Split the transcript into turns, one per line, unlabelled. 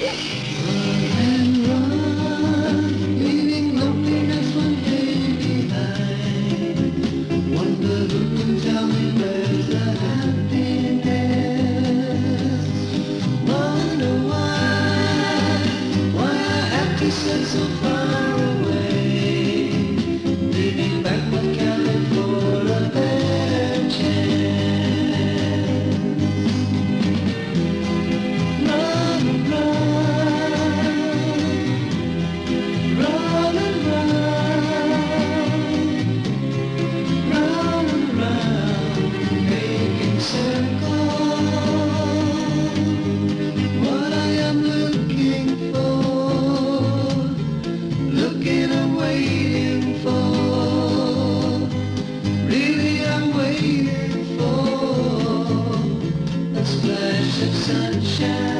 and run, leaving loneliness one day behind. Wonder who can tell me where's the happiness? Wonder why I have to sit so far away, leaving backward counting for a better chance. Run and run, run and run, run and run, making circles. What I am looking for, looking and waiting for, really I'm waiting for a splash of sunshine.